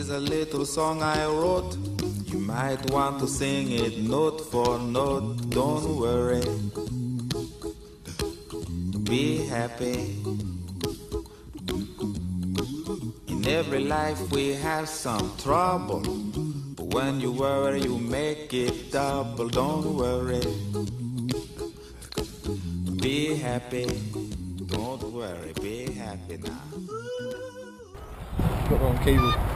is a little song I wrote. You might want to sing it note for note. Don't worry, be happy. In every life we have some trouble, but when you worry you make it double. Don't worry, be happy. Don't worry, be happy now. Got the wrong cable.